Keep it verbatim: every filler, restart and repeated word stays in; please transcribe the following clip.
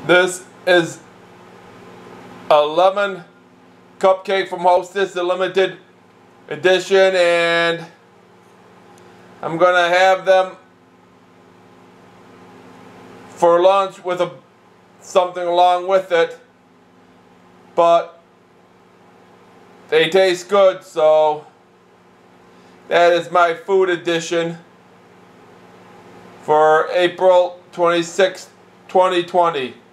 This is a lemon cupcake from Hostess, a limited edition, and I'm gonna have them for lunch with a something along with it, but they taste good, so that is my food edition for April twenty-sixth, twenty twenty.